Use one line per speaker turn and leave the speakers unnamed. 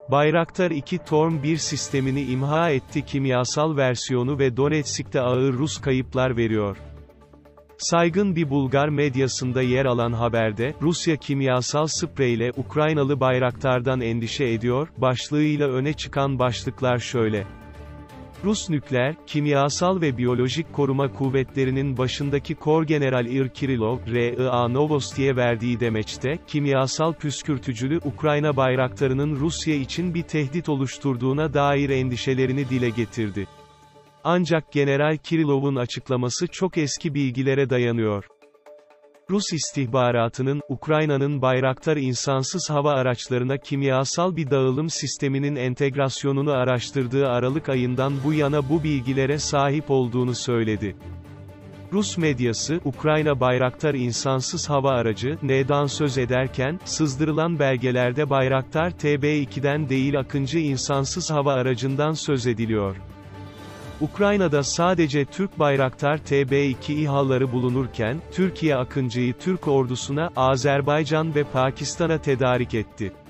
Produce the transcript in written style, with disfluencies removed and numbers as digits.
Bayraktar 2 Torm 1 sistemini imha etti. Kimyasal versiyonu ve Donetsk'te ağır Rus kayıplar veriyor. Saygın bir Bulgar medyasında yer alan haberde, Rusya kimyasal spreyle Ukraynalı Bayraktar'dan endişe ediyor, başlığıyla öne çıkan başlıklar şöyle. Rus nükleer, kimyasal ve biyolojik koruma kuvvetlerinin başındaki Korgeneral İr Kirilov, RIA Novosti'ye verdiği demeçte, kimyasal püskürtücülü Ukrayna Bayraktarı'nın Rusya için bir tehdit oluşturduğuna dair endişelerini dile getirdi. Ancak General Kirilov'un açıklaması çok eski bilgilere dayanıyor. Rus istihbaratının, Ukrayna'nın Bayraktar insansız hava araçlarına kimyasal bir dağılım sisteminin entegrasyonunu araştırdığı Aralık ayından bu yana bu bilgilere sahip olduğunu söyledi. Rus medyası, Ukrayna Bayraktar insansız hava aracı, N'dan söz ederken, sızdırılan belgelerde Bayraktar TB2'den değil Akıncı insansız hava aracından söz ediliyor. Ukrayna'da sadece Türk Bayraktar TB2 İHA'ları bulunurken, Türkiye Akıncı'yı Türk ordusuna, Azerbaycan ve Pakistan'a tedarik etti.